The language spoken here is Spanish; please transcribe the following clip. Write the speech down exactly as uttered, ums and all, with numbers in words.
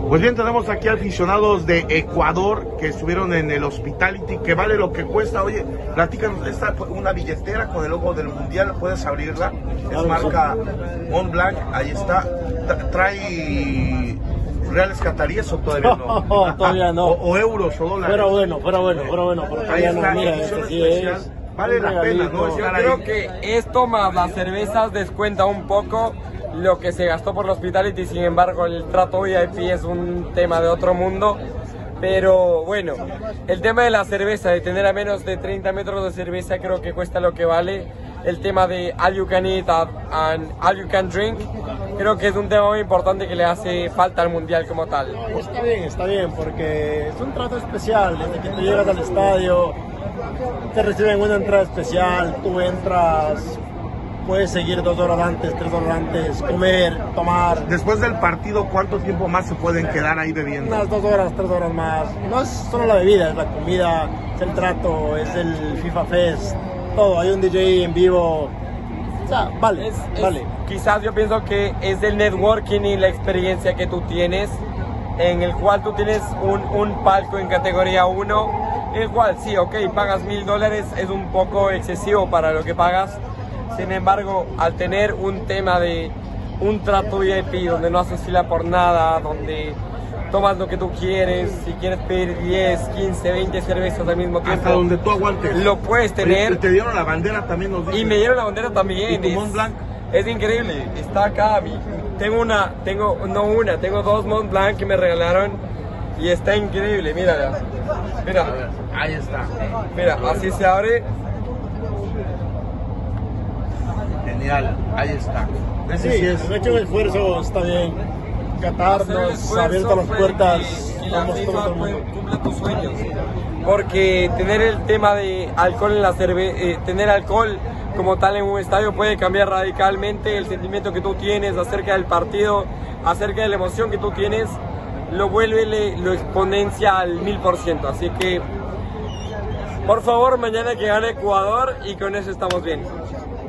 Pues bien, tenemos aquí aficionados de Ecuador que estuvieron en el Hospitality, que vale lo que cuesta. Oye, platícanos, esta una billetera con el logo del Mundial, ¿puedes abrirla? Es marca Montblanc, ahí está. ¿Trae reales cataríes o todavía no? No, todavía no. O, o euros o dólares. Pero bueno, pero bueno, pero bueno. Pero ahí está, no, mira, edición este sí especial. es Vale la pena, ¿no? Yo creo que esto más las cervezas descuenta un poco lo que se gastó por el Hospitality. Sin embargo, el trato V I P es un tema de otro mundo. Pero bueno, el tema de la cerveza, de tener a menos de treinta metros de cerveza, creo que cuesta lo que vale. El tema de all you can eat and all you can drink, creo que es un tema muy importante que le hace falta al Mundial como tal. Está bien, está bien, porque es un trato especial. Desde que tú llegas al estadio, te reciben una entrada especial, tú entras, puedes seguir dos horas antes, tres horas antes, comer, tomar. Después del partido, ¿cuánto tiempo más se pueden quedar ahí bebiendo? Unas dos horas, tres horas más. No es solo la bebida, es la comida, es el trato, es el FIFA Fest, todo. Hay un D J en vivo. O sea, vale, es, es, vale. Quizás yo pienso que es el networking y la experiencia que tú tienes, en el cual tú tienes un, un palco en categoría uno, el cual sí, ok, pagas mil dólares, es un poco excesivo para lo que pagas. Sin embargo, al tener un tema de un trato V I P donde no haces fila por nada, donde tomas lo que tú quieres, si quieres pedir diez, quince, veinte cervezas al mismo tiempo, hasta donde tú aguantes, lo puedes tener. Oye, te dieron la bandera también, nos y me dieron la bandera también. ¿Y tu Montblanc? Es increíble, está acá. Tengo una, tengo, no una, tengo dos Montblanc que me regalaron y está increíble, mírala. Mira, a ver, ahí está. Mira, así se abre. Genial, ahí está. Ese sí, sí es. Han hecho el esfuerzo, está bien. Qatar nos ha abierto las puertas. Que la FIFA cumpla tus sueños. Porque tener el tema de alcohol en la cerveza, eh, tener alcohol como tal en un estadio puede cambiar radicalmente el sentimiento que tú tienes acerca del partido, acerca de la emoción que tú tienes, lo vuelve, lo exponencia al mil por ciento. Así que, por favor, mañana que gane Ecuador y con eso estamos bien.